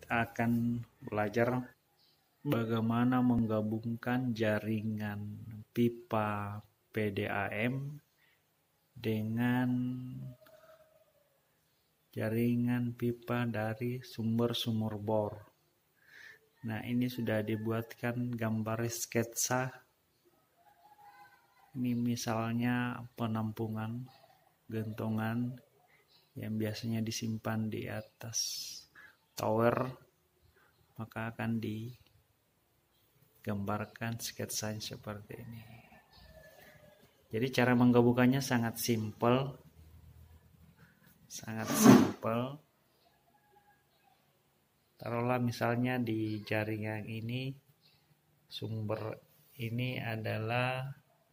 akan belajar bagaimana menggabungkan jaringan pipa PDAM dengan jaringan pipa dari sumber-sumur bor. Nah, ini sudah dibuatkan gambar sketsa. Ini misalnya penampungan gentongan yang biasanya disimpan di atas tower, maka akan digambarkan sketsanya seperti ini. Jadi cara menggabungkannya sangat simpel. Taruhlah misalnya di jaringan ini sumber ini adalah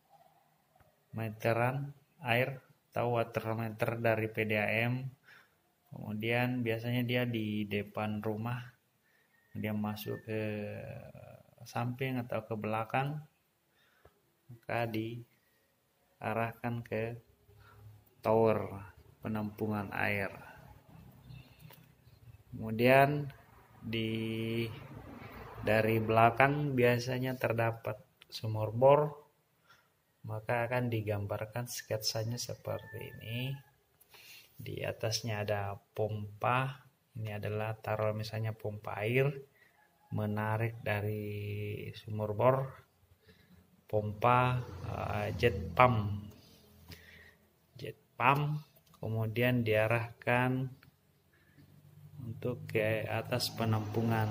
meteran air atau water meter dari PDAM. Kemudian biasanya dia di depan rumah, dia masuk ke samping atau ke belakang, maka diarahkan ke tower penampungan air. Kemudian dari belakang biasanya terdapat sumur bor, maka akan digambarkan sketsanya seperti ini. Di atasnya ada pompa, ini adalah taruh misalnya pompa air menarik dari sumur bor, pompa jet pump, kemudian diarahkan untuk ke atas penampungan.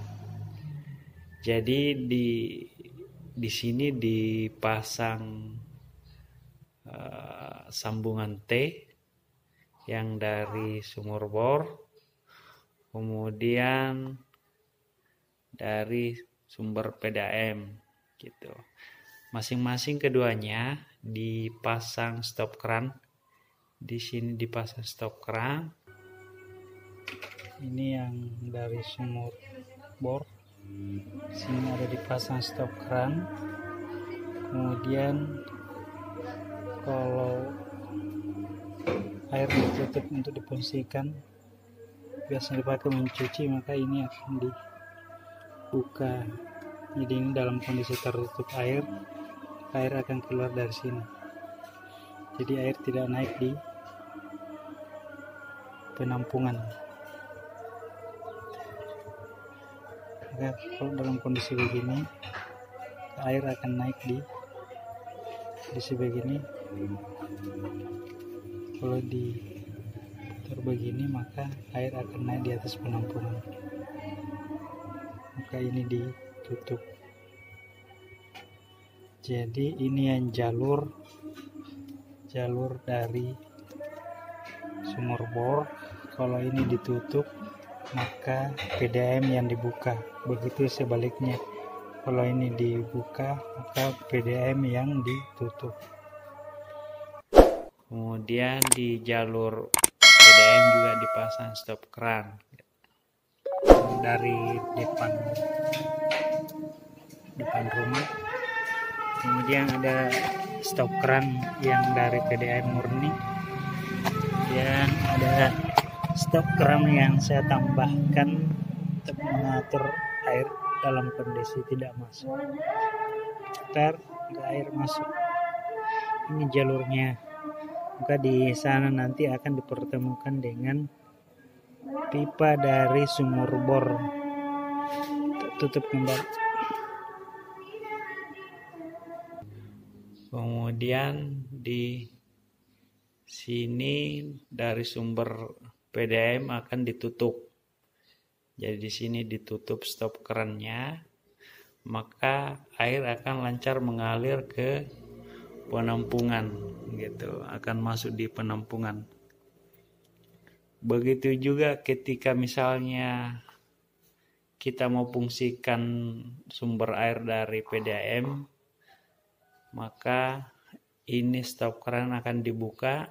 Jadi di sini dipasang sambungan T yang dari sumur bor, kemudian dari sumber PDAM gitu. Masing-masing keduanya dipasang stop keran. Di sini dipasang stop keran. Ini yang dari sumur bor. Sini ada dipasang stop keran. Kemudian kalau air ditutup untuk difungsikan, biasanya dipakai mencuci, maka ini akan dibuka. Jadi ini dalam kondisi tertutup air akan keluar dari sini. Jadi air tidak naik di penampungan. Maka kalau dalam kondisi begini, air akan naik di kondisi begini. Kalau diputar begini, maka air akan naik di atas penampungan. Maka ini ditutup. Jadi ini yang jalur dari sumur bor. Kalau ini ditutup, maka PDAM yang dibuka. Begitu sebaliknya, kalau ini dibuka, maka PDAM yang ditutup. Kemudian di jalur PDAM juga dipasang stop keran dari depan rumah. Kemudian ada stop keran yang dari PDAM murni, dan ada stop keran yang saya tambahkan untuk mengatur air dalam kondisi tidak masuk. Putar air masuk. Ini jalurnya. Maka di sana nanti akan dipertemukan dengan pipa dari sumur bor. Tutup kembali. Kemudian di sini dari sumber PDAM akan ditutup. Jadi di sini ditutup stop kerannya, maka air akan lancar mengalir ke penampungan gitu, akan masuk di penampungan. Begitu juga ketika misalnya kita mau fungsikan sumber air dari PDAM, maka ini stop keran akan dibuka,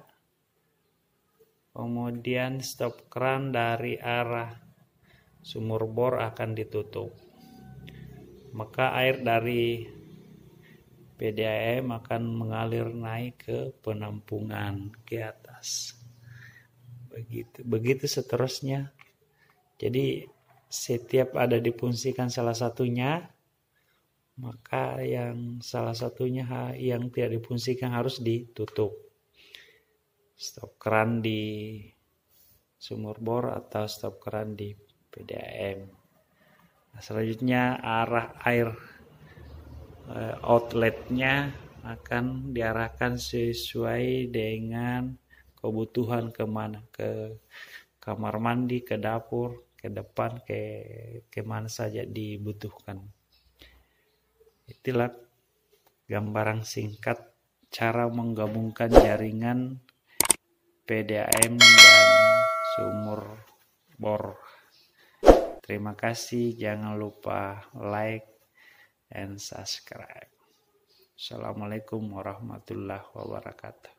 kemudian stop keran dari arah sumur bor akan ditutup. Maka air dari PDAM akan mengalir naik ke penampungan ke atas. Begitu seterusnya. Jadi setiap ada difungsikan salah satunya, maka yang salah satunya yang tidak difungsikan harus ditutup. Stop keran di sumur bor atau stop keran di PDAM. Nah, selanjutnya arah air outletnya akan diarahkan sesuai dengan kebutuhan kemana, ke kamar mandi, ke dapur, ke depan, ke mana saja dibutuhkan. Itulah gambaran singkat cara menggabungkan jaringan PDAM dan sumur bor. Terima kasih, jangan lupa like and subscribe. Assalamualaikum warahmatullahi wabarakatuh.